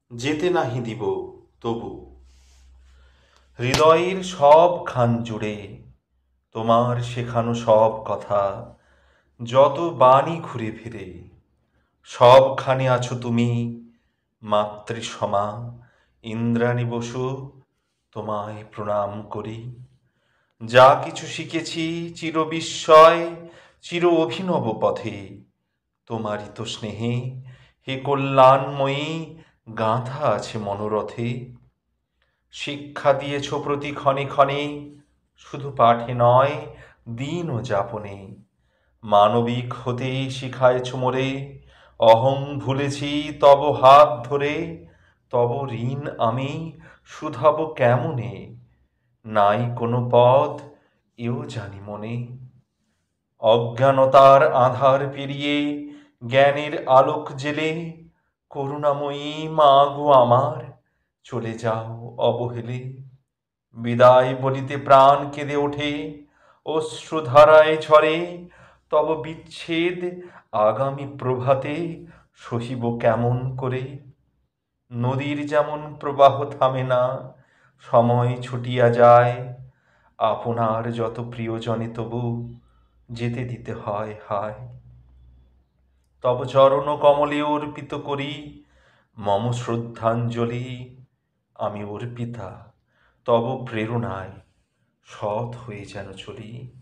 যেতে নাহি দিব তবু হৃদয়ের সব খান জুড়ে তোমার শেখানো সব কথা, যত বাণী ঘুরে ফিরে সবখানে আছো তুমি মাতৃসমা। ইন্দ্রাণী বসু, তোমায় প্রণাম করি। যা কিছু শিখেছি চির বিস্ময়, চির অভিনব পথে তোমারই তো স্নেহে হে কল্যাণময়ী গাঁথা আছে মনোরথে। শিক্ষা দিয়েছ প্রতি ক্ষণে ক্ষণে, শুধু পাঠে নয় দিন ও যাপনে। মানবিক হতে শিখায়েছ মোরে, অহং ভুলেছি তব হাত ধরে। তব ঋণ আমি শুধাব কেমনে, নাই কোনো পথ এও জানি মনে। অজ্ঞানতার আঁধার পেরিয়ে জ্ঞানের আলোক জেলে, করুণাময়ী মা গো আমার, চলে যাও অবহেলে। বিদায় বলিতে প্রাণ কেঁদে ওঠে, অশ্রুধারায় ঝরে। তব বিচ্ছেদ আগামী প্রভাতে সহিব কেমন করে। নদীর যেমন প্রবাহ থামে না, সময় ছুটিয়া যায়, আপনার যত প্রিয়জনে তবু যেতে দিতে হয় হায়। তব চরণ কমলে অর্পিত করি মম শ্রদ্ধাঞ্জলি। আমি অর্পিতা তব প্রেরণায় সৎ হয়ে যেন চলি।